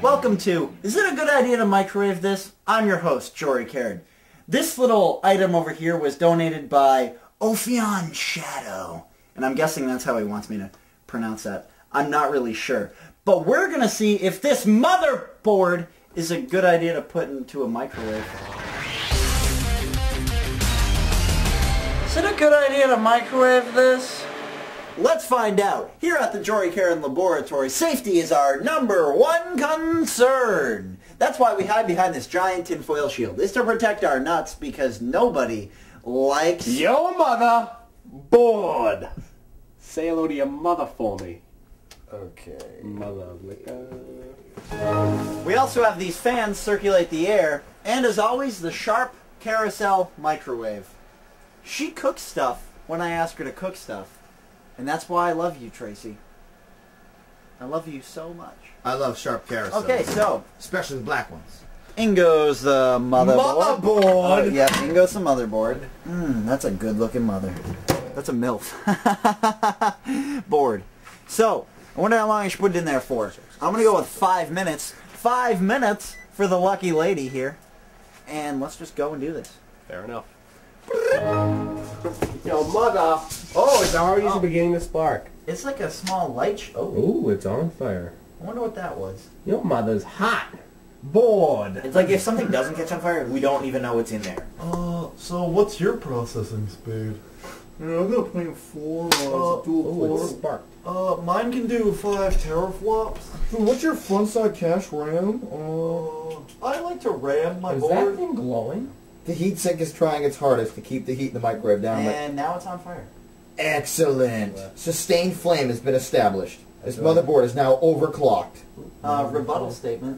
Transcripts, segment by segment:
Welcome to Is It a Good Idea to Microwave This? I'm your host, Jory Caron. This little item over here was donated by Ophion Shadow. And I'm guessing that's how he wants me to pronounce that. I'm not really sure. But we're going to see if this motherboard is a good idea to put into a microwave. Is it a good idea to microwave this? Let's find out. Here at the Jory Caron Laboratory, safety is our #1 concern. That's why we hide behind this giant tinfoil shield. It's to protect our nuts because nobody likes... Yo, mother! Board! Say hello to your mother for me. Okay. Mother. We also have these fans circulate the air, and as always, the Sharp Carousel microwave. She cooks stuff when I ask her to cook stuff. And that's why I love you, Tracy. I love you so much. I love Sharp Carousel. Okay, so... especially the black ones. In goes the motherboard. Motherboard! Yeah, in goes the motherboard. That's a good-looking mother. That's a MILF. Board. So, I wonder how long I should put it in there for. I'm going to go with 5 minutes. 5 minutes for the lucky lady here. And let's just go and do this. Fair enough. Yo, mother! Oh, it's already beginning to spark. It's like a small light. Ooh, it's on fire. I wonder what that was. Your mother's hot. Bored. It's like if something doesn't catch on fire, we don't even know what's in there. So what's your processing speed? I'm gonna put in 4, dual Ooh, it's core. sparked. Mine can do 5 teraflops. Dude, what's your front side cache RAM? I like to RAM my Is board. that thing glowing? The heatsink is trying its hardest to keep the heat in the microwave down. And now it's on fire. Excellent. Sustained flame has been established. This motherboard is now overclocked. Rebuttal statement.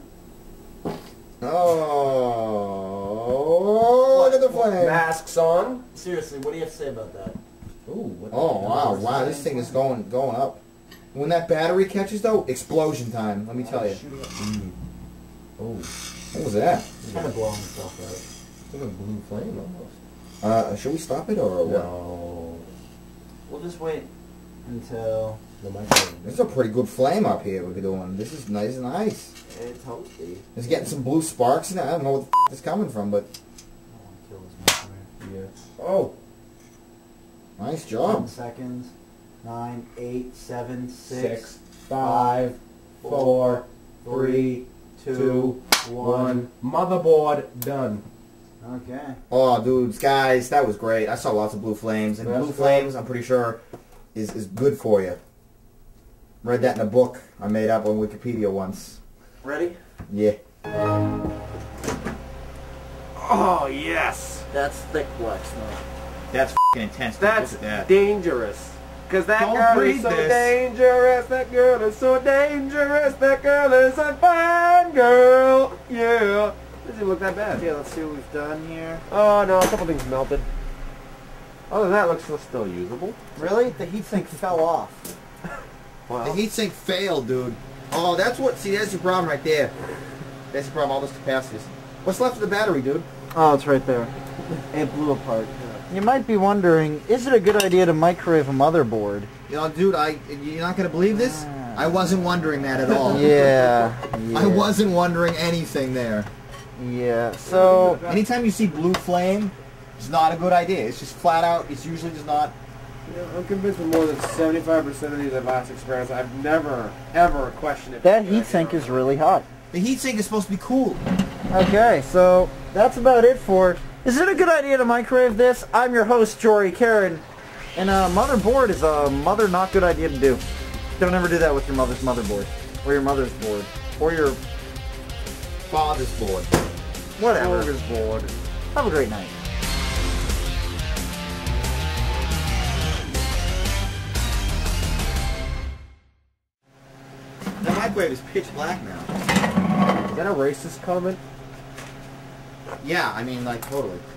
Oh, look at the flame. Masks on. Seriously, what do you have to say about that? Ooh, what the Oh, hell? wow, this thing is going up. When that battery catches, though, explosion time, let me tell you. Oh, What was that? It's kind of blowing stuff out. it's like a blue flame almost. Should we stop it or what? No. We'll just wait until The microwave. This is a pretty good flame up here we're doing. This is nice and nice. it's toasty. It's getting some blue sparks in it. I don't know what the f it's coming from, but I want to kill this microwave. Yeah. Oh. nice 10 job. seconds. 9, 8, 7, 6, 6, 5, 4, 3, 2, 1. Motherboard done. Okay. Oh, dudes, guys, that was great. I saw lots of blue flames, and That's blue good. flames, I'm pretty sure, is good for you. Read that in a book I made up on Wikipedia once. Ready? Yeah. Oh, yes. That's thick wax now. That's f***ing intense. That's Look at that. dangerous. Because that Don't girl breathe is so this. dangerous. That girl is so dangerous. That girl is a fine girl. Yeah. Doesn't even look that bad. Okay, let's see what we've done here. Oh, no. A couple things melted. Other than that, looks still usable. Really? The heatsink fell off. Wow. The heatsink failed, dude. Oh, that's what, see, that's your problem right there. That's your problem, all those capacities. What's left of the battery, dude? Oh, it's right there. It blew apart. You might be wondering, is it a good idea to microwave a motherboard? You know, dude, you're not going to believe this? I wasn't wondering that at all. Yeah. I wasn't wondering anything there. Yeah, so... Anytime you see blue flame, it's not a good idea. It's just flat out, it's usually just not. Yeah, I'm convinced with more than 75% of these advanced experiments, I've never, ever questioned it. That heatsink is really hot. The heatsink is supposed to be cool. Okay, so that's about it for... Is it a good idea to microwave this? I'm your host, Jory Caron, and a motherboard is a not good idea to do. Don't ever do that with your mother's motherboard, or your mother's board, or your Father's board. whatever. Father's board. Have a great night. The microwave is pitch black now. Is that a racist comment? Yeah, I mean, like, totally.